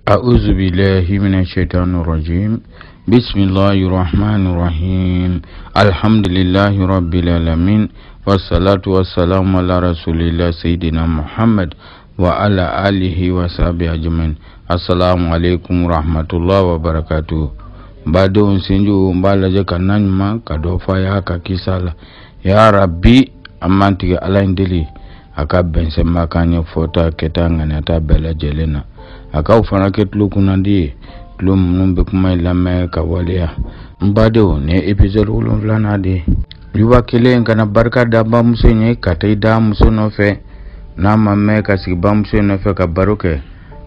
A'udzu billahi minasyaitonir rajim. Bismillahirrahmanirrahim. Alhamdulillahi rabbil alamin. Wassalatu wassalamu ala Rasulillah Sayyidina Muhammad wa ala alihi wa sahbihi ajmain. Assalamu alaikum warahmatullahi wabarakatuh. Bado unsinju mbala je kananyma kadofa ya kakisala. Ya Rabbi amantiga ala indili aka bensema kanya fota ketanga nata bela jelena. Aka ufana ketlu kunandi tlum numbe kuma ilame kawalia. Mbado ne episode ulun flana de. Yuba kile nkana barka daba musenye kata ida musonofe na mame kasi ba musonofe ka baroke.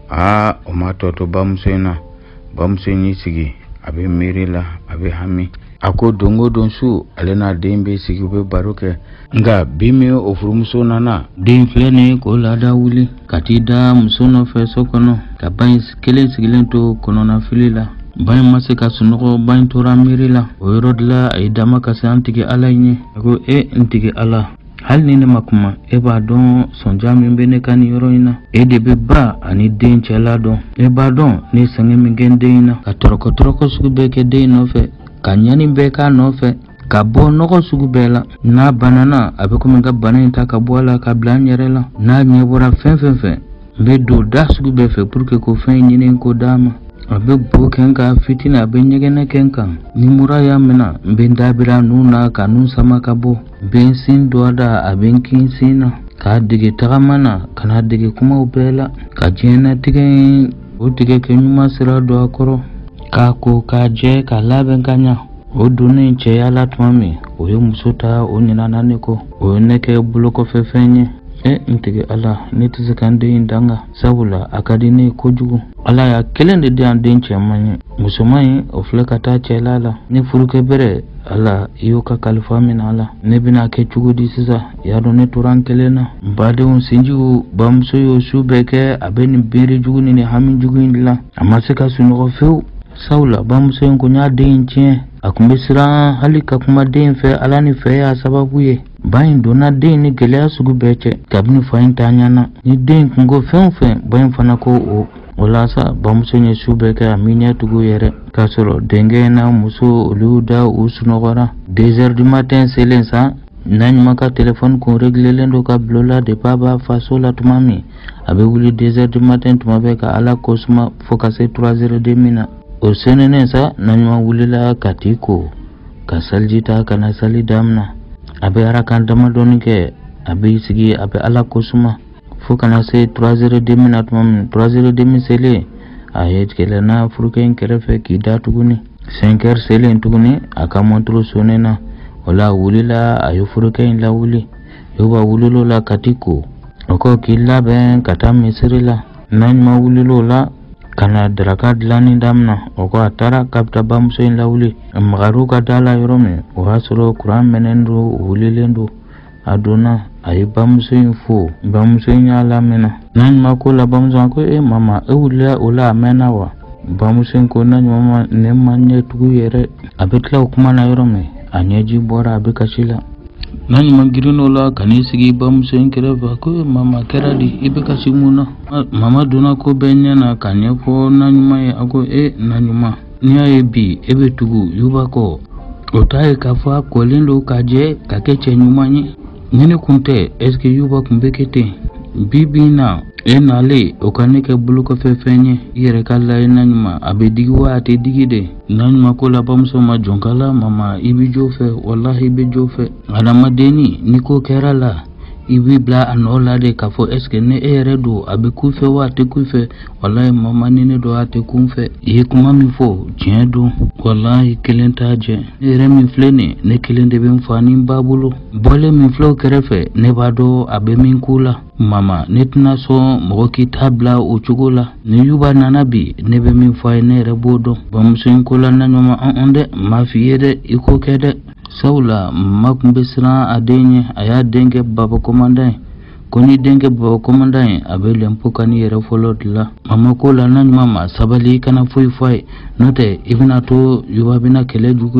Umatoto ba musena ba musenye sigi abe mirila abe hami. Ako dongo donsu alena dembe sigi be baroke. Nga bime ofuru musonana dem flene ko lada wuli katida musonofe sokono ka bain kele sigilento kono na filila. Bain masika sunuko bain tora mirila oirodla ay dama kasi antike ala nye ako ntike ala hal nene makuma eba don sonjami mbene kani yoro ina debe ba ani den chela don eba don ni sange mingende ina ka toroko sugu beke de nofe kanyani beka nofe ka bo noko sugu bela na banana abe kumenga banana ta ka boala ka blanyerela na nyebora fen mbe do da sugu befe pour que ko fen nyine ko dama abe bo kenka fitina abe nyegene kenka ni muraya mena mbe ndabira nuna kanun sama kabo ben sin doada abe kinsina ka dige tagamana kana dige kuma ubela ka jena tige o tige kenyuma sira do akoro ka ko ka je ka laben kanya o duni che yala twami o yomusota o nyina neko o neke buloko fefenye ntege ala nitize kande indanga sabula akadini kojugu ala ya kelende de andenche manye musomai ofleka ta chelala ni furuke bere ala iyoka kalifamina ala nebina ke chugudi sisa yado ne turankelena mbade unsinju bamso yo subeke abeni biri jugu ni hamin jugu indila amaseka sunugo feu saula bamso yonko nya denche akumbisira halika kuma den fe alani fe ya sababu ye bayin dona den ni gelea sugu beche kabini fayin tanyana ni den kungo fen bayin fana ko o olasa bamusenye subeke aminya tugu yere kasoro denge na muso oluda usunogora 2h du matin selensa nany maka telefone ko regle lendo ka blola de baba fasola tumami abe wuli 2h du matin tumabeka ala kosma fokase 3h de mina o senene sa nanyuma wulila katiko kasaljita kana sali damna abe arakan dama donike abe sigi abe ala kosuma fokana se 3h de minute mam 3h de misele ayet kelena furuken kerefe kida tuguni 5h sele tuguni aka montro sonena wala wulila ayo furuken la wuli yoba wulilo la katiko oko killa ben kata misirila nanyuma wulilo la kana draka dlani damna oko atara kapta bamso in lawli magaru ka dala yorome o hasro kuran menendo wulilendo adona ay bamso info bamso nyala mena nan makola bamso ko mama ewula ola mena wa bamso ko nan mama ne manye tugu yere abetla kuma na yorome anyeji bora abekashila nani magirino la kanisigi bamso inkere ba ko mama keradi ibekashi muna mama dona ko benya na kanyefo nanyuma ye ako nanyuma niya ebi ebe tugu yuba ko otaye kafa kolendo kaje kakeche nyuma nyene kunte eske yuba kumbekete bibina nale okaneke buluko fefenye yere kala nanyuma abedigiwa ate digide nanyuma ko la bamso ma jonkala mama ibi jofe wallahi ibi jofe adama deni niko kerala ibi bla anola de kafo eske ne eredo abe kufe wa te kufe wallahi mama nene do ate kunfe ye kuma mi fo jedo wallahi kelentaje ere mi flene ne kelende be mfani babulo bole mi flo kerefe ne bado abe min kula mama netna so moki tabla uchugola ne yuba nanabi ne be min fay ne rebodo bamsun kula nanyoma onde mafiyede iko kede saula makumbesra adenye aya denge baba komandai koni denge baba komandai abele mpokani yere folodla mama kola nanyuma sabali kana foi note ibina to yuba bina kele juguya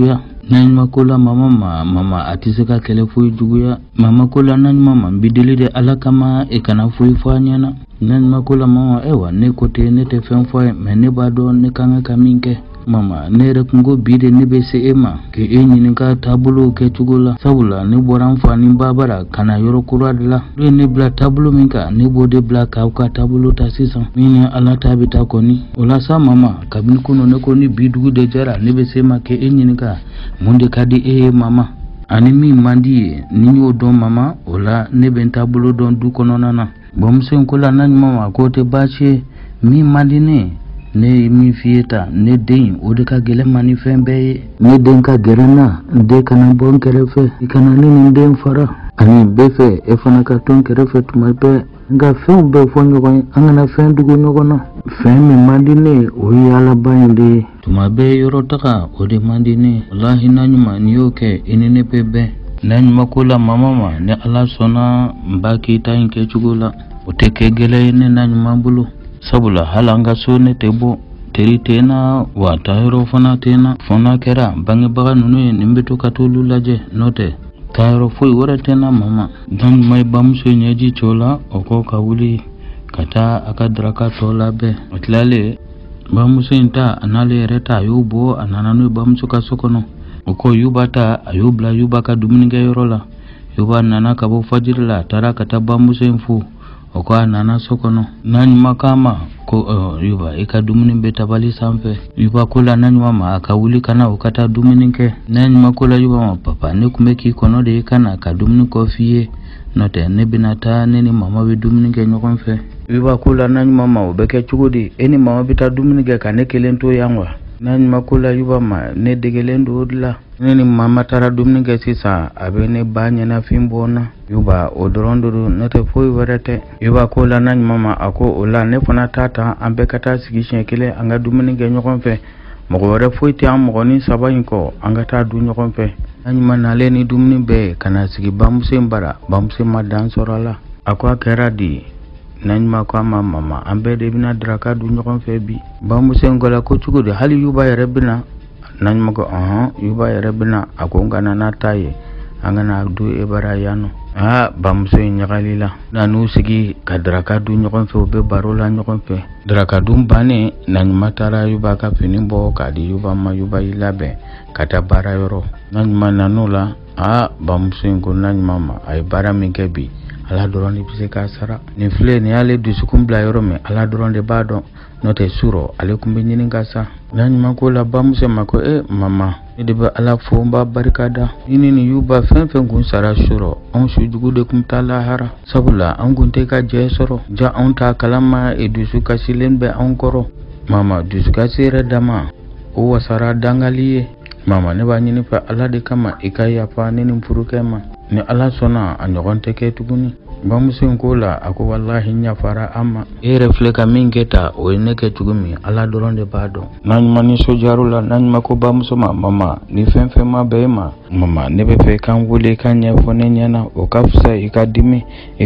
Nanyuma kola mama atiseka kele foyi juguya. Mama kola nanyuma bideli de ala kama kana foyi fanyana. Nanyuma kola mama ewa ne kote ne te fen foyi me ne bado ne kanga kaminke. Mama ne rekungo bide ne be se ema ke ɲininka tabulo ke cogola sabula ne bɔra n fa ni babara kana yɔrɔ kura de la ne bila tabulo min kan ne b'o de bila k'aw ka tabulo ta sisan min ni ala ta bɛ taa kɔni o la sa mama kabini kunu ne ko ni bi dugu de jɛra ne bɛ se ma ke ɲininka mun de ka di e ye mama ani min man di ye ni y'o dɔn mama o la ne bɛ n taabolo dɔn du kɔnɔna na bamuso in ko la na ɲuman ma k'o tɛ baasi ye min man di ne ne min f'i ta ne den o de ka gɛlɛn ma ni fɛn bɛɛ ye ne den ka gɛrɛ na n den kana bɔ n kɛrɛfɛ i kana ne ni n den fara ani bɛɛ fɛ e fana ka to n kɛrɛfɛ tuma bɛɛ nka fɛnw bɛɛ fɔ ɲɔgɔn ye an kana fɛn dogo ɲɔgɔn na fɛn min man di ne o ye alaba in de ye tuma bɛɛ yɔrɔ taga o de man di ne walahi na ɲuman n'i y'o kɛ i ni ne bɛ bɛn na ɲuman ko la mama ma ni ala sɔnna n b'a k'i ta in kɛcogo la o tɛ kɛ gɛlɛya ye ne na ɲuman bolo sabula hali an ka so ne tɛ bɔ teri tɛ na wa taayɔrɔ fana tɛ na fɔ n'a kɛra bangebaga ninnu ye nin bɛ to ka t'olu lajɛ n'o tɛ taayɔrɔ foyi wɛrɛ tɛ na mama dan ɲuman ye bamuso ɲɛji cɛ o la o kɔ ka wuli ka taa a ka daraka tɔ labɛn o tilalen bamuso in ta a n'ale yɛrɛ ta a y'o bɔ a nana n'o ye bamuso ka so kɔnɔ o kɔ yuba ta a y'o bila yuba ka dumunikɛyɔrɔ la yuba nana ka bɔ fajiri la a taara ka taa bamuso in fo o ko a nana so kɔnɔ na ɲuman k'a ma ko yuba i ka dumuni bɛ tabali sanfɛ yuba ko la na ɲuman ma a ka wuli ka na o ka taa dumuni kɛ na ɲuman ko la yuba ma papa ne tun bɛ k'i kɔnɔ de i ka na ka dumuni kɔ f'i ye n'o tɛ ne bɛna taa ne ni mama bɛ dumuni kɛ ɲɔgɔn fɛ yuba ko la na ɲuman ma o bɛ kɛ cogo di e ni mama bɛ taa dumuni kɛ ka ne kelen to yan wa na ɲuman ko la yuba ma ne degelen do o de la ne ni mama taara dumuni kɛ sisan a bɛ ne ba ɲɛnafin bɔ n na yuba o dɔrɔn de don ne tɛ foyi wɛrɛ tɛ yuba ko la na ɲuman ma a ko o la ne fana t'a ta an bɛɛ ka taa sigi siɲɛ kelen an ka dumuni kɛ ɲɔgɔn fɛ mɔgɔ wɛrɛ foyi tɛ an mɔgɔnin saba in kɔ an ka taa dun ɲɔgɔn fɛ na ɲuman nalen ni dumuni bɛɛ ka na sigi bamuso in bara bamuso ma dan sɔrɔ a la a ko a kɛra di na ɲuman ko a ma mama an bɛɛ de bɛna daraka dun ɲɔgɔn fɛ bi bamuso in ko la ko cogo di hali yuba yɛrɛ bɛna na ɲuman ko yuba yɛrɛ bɛna a ko n kana n'a ta ye an kana du e bara yan nɔ bamuso in ɲagalila na n'u sigi ka daraka dun ɲɔgɔn fɛ u bɛ baro la ɲɔgɔn fɛ daraka dun bannen na ɲuman taara yuba ka fini bɔ k'a di yuba ma yuba y'i labɛn ka taa baara yɔrɔ na ɲuman nan'o la bamuso in ko na ɲuman ma a ye baara min kɛ bi ala dɔrɔn de bɛ se k'a sara nin filɛ nin y'ale dusukun bila yɔrɔ min ala dɔrɔn de b'a dɔn n'o tɛ surɔ ale tun bɛ ɲini ka sa na ɲuman ko la bamuso ma ko mama ne de bɛ ala fo n b'a barika da i ni nin yuba fɛn fɛn kun sara surɔ anw sujugu de tun taa lahara sabula an kun tɛ ka jɛ sɔrɔ ja anw t'a kalama dusu kasilen bɛ anw kɔrɔ mama dusukasi yɛrɛ dama o wasara dangali ye mama ne b'a ɲini fɛ ala de kama i ka yafa ne ni furukɛ ma ni ala sɔnna a ɲɔgɔn tɛ kɛ tuguni bamuso in ko la a ko walahi n yafara an ma e yɛrɛ filɛ ka min kɛ ta o ye ne kɛ cogo min ala dɔrɔn de b'a dɔn na ɲuman ni sojaru la na ɲuman ko bamuso ma mama ni fɛn fɛn ma bɛɛ ma mama ne bɛ fɛ k'an wele ka ɲɛfɔ ne ɲɛna o ka fisa i ka dimi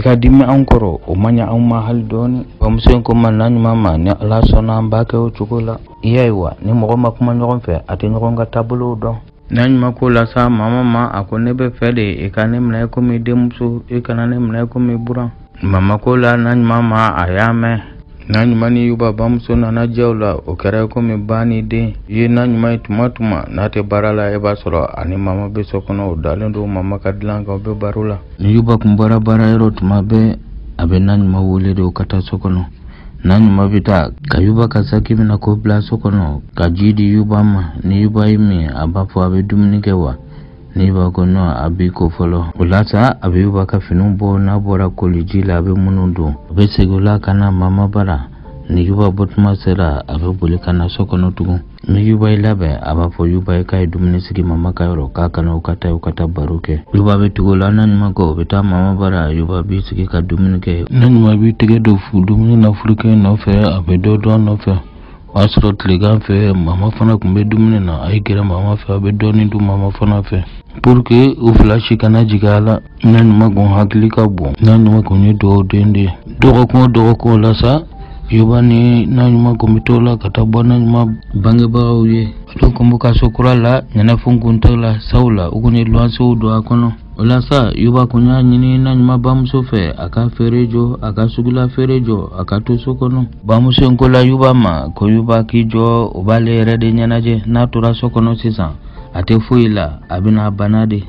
anw kɔrɔ o man ɲɛ anw ma hali dɔɔni bamuso in ko ma na ɲuman ma ni ala sɔnna an b'a kɛ o cogo la i y'a ye wa ni mɔgɔ ma kuma ɲɔgɔn fɛ a tɛ ɲɔgɔn ka taabolow dɔn na ɲuman ko la sa mama ma a ko ne bɛ fɛ de i ka ne minɛ komi denmuso i kana ne minɛ komi buran mama ko la na ɲuman ma a y'a mɛn na ɲuman ni yuba bamuso nana jɛw la o kɛra komi ba ni den i ye na ɲuman ye tuma tuma n'a tɛ baara la i b'a sɔrɔ ani mama bɛ so kɔnɔ o dalen don mama ka dilan kan o bɛ baro la ni yuba kun bɔra baara yɔrɔ tuma bɛɛ a bɛ na ɲuman wele de o ka taa so kɔnɔ na ɲuman bɛ taa ka yuba ka saki minɛ k'o bila so kɔnɔ ka ji di yuba ma ni yuba ye min a b'a fɔ a bɛ dumuni kɛ wa ni yuba ko non a b'i ko fɔlɔ o la sa a bɛ yuba ka finiw bɔ n'a bɔra koliji la a bɛ minnu don a bɛ segin o la ka na mama bara ni yuba bɔtuma sera a bɛ boli ka na so kɔnɔ tugun ni yuba ye labɛn a b'a fɔ yuba ye k'a ye dumuni sigi mama ka yɔrɔ k'a kana u ka taa baro kɛ yuba bɛ tugu o la na ɲuman kɔ o bɛ taa mama bara yuba b'i sigi ka dumuni kɛ na ɲuman b'i tɛgɛ don dumuni na furukɛ nɔfɛ a bɛ dɔ dɔn nɔfɛ o y'a sɔrɔ tilegan fɛ mama fana tun bɛ dumuni na a ye gɛrɛ mama fɛ a bɛ dɔɔnin dun mama fana fɛ pour que u fila si kana jigin a la na ɲuman kun hakili ka bon na ɲuman kun ye dugawu den de ye dɔgɔkun o dɔgɔkun o la sa yuba ni na nyuma komitola kata bona nyuma bange ba uye do kumbuka sokura la nyana fungunta la saula ukuni lwanso do akono ola sa yuba kunya nyini na nyuma bamuso fe aka ferejo aka sugula ferejo aka to sokono bamuso nkola yuba ma ko yuba kijo obale rede nyanaje na tura sokono sisa ate fuila abina banade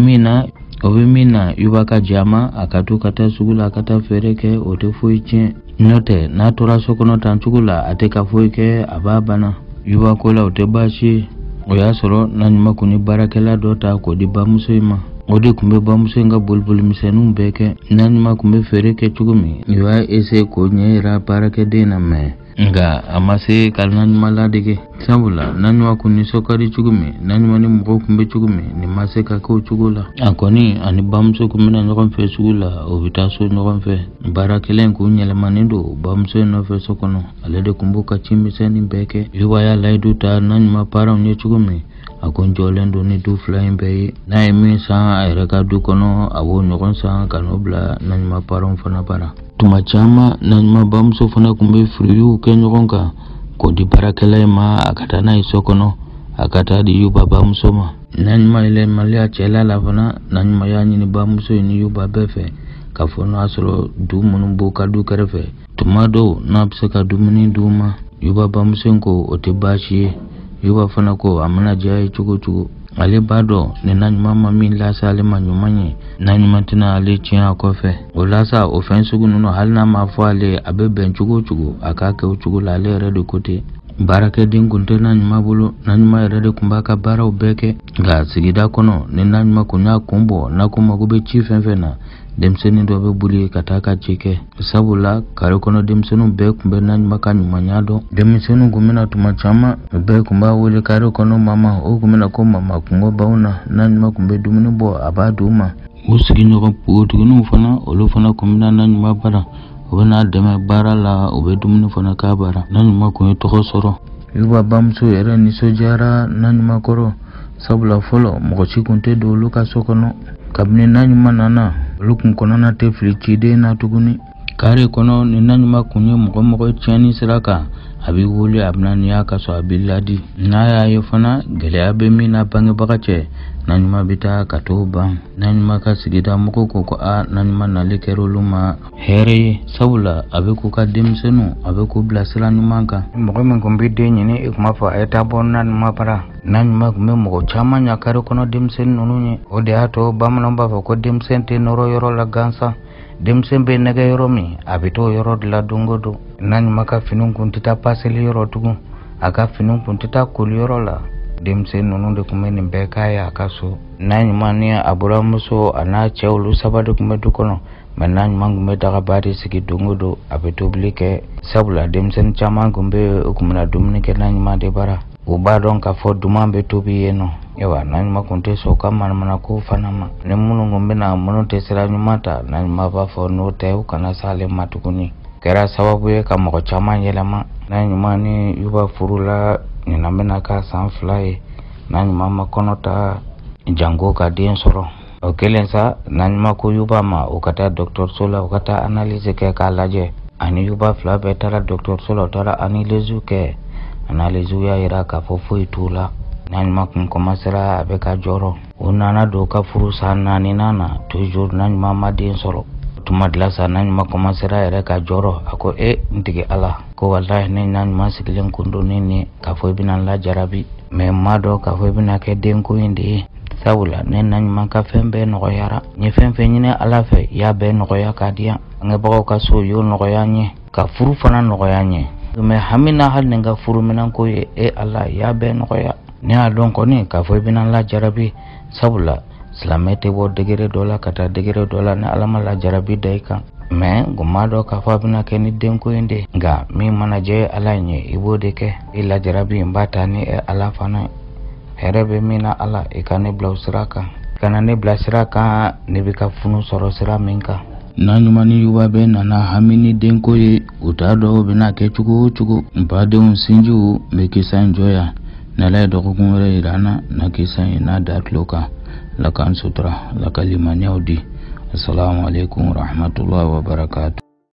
obemina yuba ka jama akatu kata sugula akata fereke ote fuiche note na tura sokono tanchugula ate ka fuike ababana yuba kola ote bashi oya soro na nyuma kuni barakela dota ko di bamuso ima ode kumbe bamuso nga bulbul misenu beke na nyuma kumbe fereke chugumi yuwa ese ko nyera barake dena me nga amase kalna nyuma ladege sabula nanywa kuni sokari chugumi nanywa ni mbo kumbe chugumi ni maseka ko chugula akoni ani bamso kumina nyokon fe chugula obitaso nyokon fe barakelen ku nyele manindo bamso no fe sokono alede kumbuka chimbi seni beke yuwa ya laidu ta nanywa para unye chugumi akonjolendo ni du flying bay na emi sa ereka du kono awo nyokon sa kanobla nanywa para mfana para tumachama nanywa bamso fana kumbe friyu kenyokonka ko di barakela ma akata na isokono akata di yuba bamso ma nanywa ile malia chela lavana nanywa yani ni bamso ni yuba befe kafono asro du munumbu kadu kerefe tumado na pseka du muni duma yuba bamso ko otebashi yuba fana ko amana jai chugu ale bado ne nanyuma mami la sale manyumanye nanyuma tina ale chia kofe olasa ofensu gununo halna mafale abebe chugu akake chugu la le redo kote barake dingunte nanyuma bulu nanyuma rede kumbaka bara ubeke ga sigida kono ne nanyuma kunya kumbo na kuma gube chifenfena demseni dobe buli kataka chike sabula kare kono demsenu be kumbe nanyuma kanyuma nyado demsenu gumina tumachama be kumba wuli kare kono mama o gumina ko mama kungo bauna nanyuma kumbe dumuni bo abaduma usigi nyoko putu gunu fana olu fana kumina nanyuma bara obana deme bara la obe dumuni fana ka bara nanyuma kunyo toko soro yuba bamsu era niso jara nanyuma koro sabula folo mokochi kunte do luka sokono kabini nanyuma nana lukun kono na te flichide na tuguni kare kono ni nanyuma kunye moko chani siraka abi wuli abnani yaka so abiladi na ya yofana gele abemi na bange bakache nanyuma bita katoba nanyuma ka sigida moko koko a nanyuma na lekero luma here sabula abe ko ka demsenu abe ko blasira nyumanka moko mengombi de nyini ikumafa eta bonna mapara nanyuma kume moko chama nyakare kono demsen nununye ode ato bamnomba ko demsen te noro yoro la gansa demsen be nega yoro mi abito yoro la dungodo nanyuma ka finun kuntita paseli yoro tugu aka finun kuntita kul yoro la demsen nununde kumeni beka ya akaso nanyuma ni aburamuso ana chewlu sabadu kume dukono manan mangume daga bari sigi dungodo abito blike sabula demsen chama gumbe ukumna dumnike nanyuma de bara ubadon ka fo dumambe tobi yeno ewa nanyuma kunte so kama mana ko fanama ne munu ngombe na munu tesira nyumata nanyuma ba fo no te ukana sale matukuni kera sababu ye kama ko chama yelama nanyuma ni yuba furula ni namena ka sunfly nanyuma makonota jango ka den soro okelensa nanyuma ko yuba ma ukata Dr. Sola ukata analyse ke kalaje ani yuba fla betara Dr. Sola tara analyse ke analizu ya ira ka fofo itula nanyuma kunkomasira abeka joro unana doka furusa nani nana toujours nanyuma madin soro tumadla sa nanyuma komasira ira ka joro ako ntige ala ko wallahi ne nanyuma sikilen kundo nini ka fo binan la jarabi me mado ka fo bina ke denko indi sabula ne nanyuma ka fembe no yara ni femfe nyine ala fe ya be no ya kadia ngebo ka so yo no ya nye ka furu fana no ya nye me hamina hal nenga furu minan ko Allah ya be no ya ne adon ko ni ka fo binan la jarabi sabula islamete wo degere dola kata degere dola na alama la jarabi daika me gumado ka fo bina ke ni den ko inde ga mi manaje alanye ibode ke ila jarabi mbata ni ala fana herebe mina ala ikane blausraka kana ne blasraka ne bika funu soro sira minka nanyuma ni yuba be nana hamini denko ye utado bina ke chugu mpade unsinju mekisa enjoya nala do kumure irana na kisa ina datloka lakan sutra lakalimani audi assalamu alaikum warahmatullahi wabarakatuh.